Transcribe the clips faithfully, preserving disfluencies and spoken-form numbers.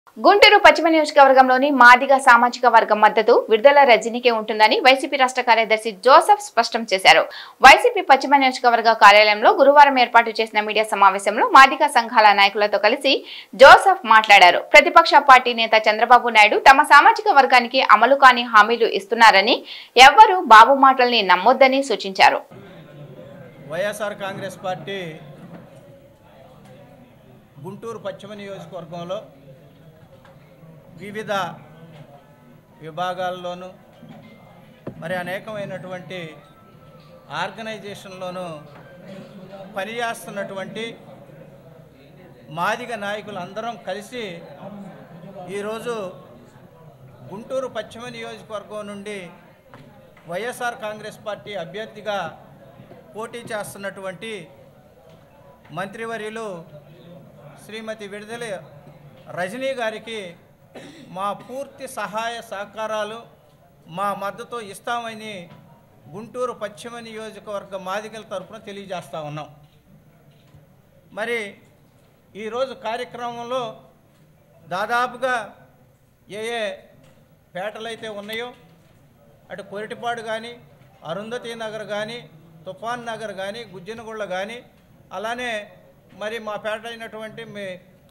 గుంటూరు పశ్చిమ నియోజకవర్గంలోని మాదిగ సామాజిక వర్గం మద్దతు విడుదల రజనీకే ఉంటుందని వైసీపీ రాష్ట్ర కార్యదర్శి జోసెఫ్ స్పష్టం చేశారు. వైసీపీ పశ్చిమ నియోజకవర్గ కార్యాలయంలో గురువారం ఏర్పాటు చేసిన మీడియా సమావేశంలో మాదిగ సంఘాల నాయకులతో కలిసి జోసెఫ్ మాట్లాడారు. ప్రతిపక్ష పార్టీ నేత చంద్రబాబు నాయుడు తమ సామాజిక వర్గానికి అమలు కాని హామీలు ఇస్తున్నారని, ఎవ్వరూ బాబు మాటల్ని నమ్మొద్దని సూచించారు. వైఎస్ఆర్ కాంగ్రెస్ పార్టీ గుంటూరు పశ్చిమ నియోజకవర్గంలో వివిధ విభాగాల్లోనూ మరి అనేకమైనటువంటి ఆర్గనైజేషన్లోనూ పనిచేస్తున్నటువంటి మాదిగ నాయకులందరం కలిసి ఈరోజు గుంటూరు పశ్చిమ నియోజకవర్గం నుండి వైఎస్ఆర్ కాంగ్రెస్ పార్టీ అభ్యర్థిగా పోటీ చేస్తున్నటువంటి మంత్రివర్యులు శ్రీమతి విడుదల రజనీ గారికి మా పూర్తి సహాయ సహకారాలు మా మద్దతు ఇస్తామని గుంటూరు పశ్చిమ నియోజకవర్గ మాదిగల తరఫున తెలియజేస్తూ ఉన్నాం. మరి ఈరోజు కార్యక్రమంలో దాదాపుగా ఏ ఏ పేటలైతే ఉన్నాయో అటు కొరిటిపాడు కానీ, అరుంధతి నగర్ కానీ, తుఫాన్ నగర్ కానీ, గుజ్జనగుళ్ళ కానీ, అలానే మరి మా పేట అయినటువంటి మీ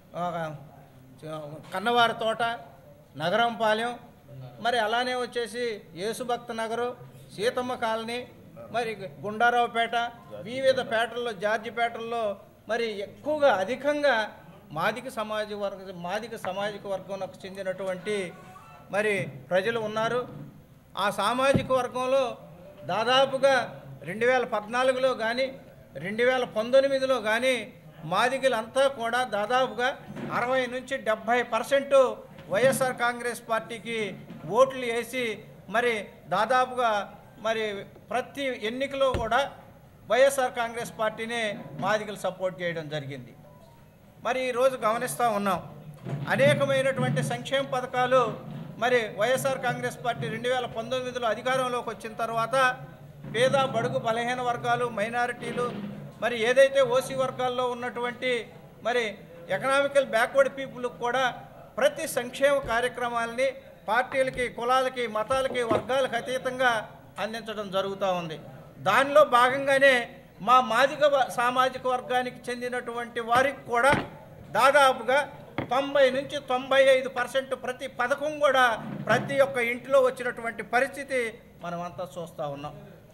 కన్నవారి తోట, నగరంపాలెం, మరి అలానే వచ్చేసి యేసుభక్త నగరు, సీతమ్మ కాలనీ, మరి గుండారావుపేట, వివిధ పేటల్లో జార్జిపేటల్లో మరి ఎక్కువగా అధికంగా మాదిక సమాజ వర్గ మాదిక సామాజిక వర్గంకు చెందినటువంటి మరి ప్రజలు ఉన్నారు. ఆ సామాజిక వర్గంలో దాదాపుగా రెండు వేల పద్నాలుగులో కానీ రెండు వేల పంతొమ్మిదిలో కానీ మాదిగలంతా కూడా దాదాపుగా అరవై నుంచి డెబ్భై పర్సెంట్ వైఎస్ఆర్ కాంగ్రెస్ పార్టీకి ఓట్లు వేసి మరి దాదాపుగా మరి ప్రతి ఎన్నికలో కూడా వైఎస్ఆర్ కాంగ్రెస్ పార్టీనే మాదిగలు సపోర్ట్ చేయడం జరిగింది. మరి ఈరోజు గమనిస్తూ ఉన్నాం, అనేకమైనటువంటి సంక్షేమ పథకాలు మరి వైఎస్ఆర్ కాంగ్రెస్ పార్టీ రెండు వేల పంతొమ్మిదిలో అధికారంలోకి వచ్చిన తర్వాత పేద బడుగు బలహీన వర్గాలు, మైనారిటీలు, మరి ఏదైతే ఓసీ వర్గాల్లో ఉన్నటువంటి మరి ఎకనామికల్ బ్యాక్వర్డ్ పీపుల్కి కూడా ప్రతి సంక్షేమ కార్యక్రమాలని పార్టీలకి, కులాలకి, మతాలకి, వర్గాలకు అతీతంగా అందించడం జరుగుతూ ఉంది. దానిలో భాగంగానే మా మాదిగ సామాజిక వర్గానికి చెందినటువంటి వారికి కూడా దాదాపుగా తొంభై నుంచి తొంభై ఐదు పర్సెంట్ ప్రతి పథకం కూడా ప్రతి ఒక్క ఇంట్లో వచ్చినటువంటి పరిస్థితి మనమంతా చూస్తూ ఉన్నాం.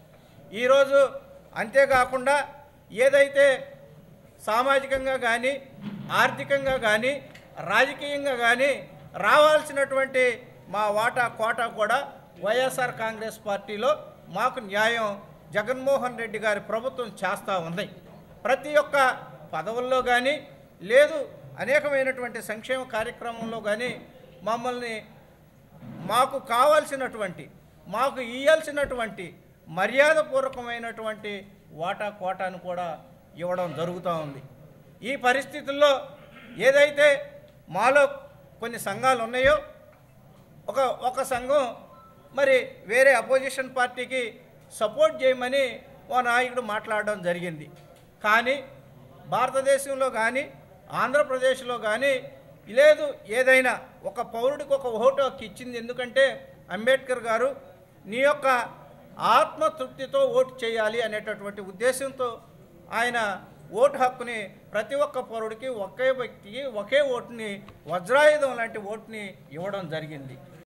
ఈరోజు అంతేకాకుండా ఏదైతే సామాజికంగా కానీ, ఆర్థికంగా కానీ, రాజకీయంగా కానీ రావాల్సినటువంటి మా వాటా కోటా కూడా వైఎస్ఆర్ కాంగ్రెస్ పార్టీలో మాకు న్యాయం జగన్మోహన్ రెడ్డి గారి ప్రభుత్వం చేస్తూ ఉంది. ప్రతి ఒక్క పదవుల్లో కానీ లేదు అనేకమైనటువంటి సంక్షేమ కార్యక్రమంలో కానీ మమ్మల్ని మాకు కావాల్సినటువంటి మాకు ఇయ్యాల్సినటువంటి మర్యాదపూర్వకమైనటువంటి వాటా కోటాను కూడా ఇవ్వడం జరుగుతూ ఉంది. ఈ పరిస్థితుల్లో ఏదైతే మాలో కొన్ని సంఘాలు ఉన్నాయో ఒక ఒక సంఘం మరి వేరే అపోజిషన్ పార్టీకి సపోర్ట్ చేయమని ఓ నాయకుడు మాట్లాడడం జరిగింది. కానీ భారతదేశంలో కానీ ఆంధ్రప్రదేశ్లో కానీ లేదు, ఏదైనా ఒక పౌరుడికి ఒక ఓటు హక్కు ఇచ్చింది. ఎందుకంటే అంబేద్కర్ గారు నీ యొక్క ఆత్మతృప్తితో ఓటు చేయాలి అనేటటువంటి ఉద్దేశంతో ఆయన ఓటు హక్కుని ప్రతి ఒక్క పౌరుడికి ఒకే వ్యక్తికి ఒకే ఓటుని వజ్రాయుధం లాంటి ఓటుని ఇవ్వడం జరిగింది.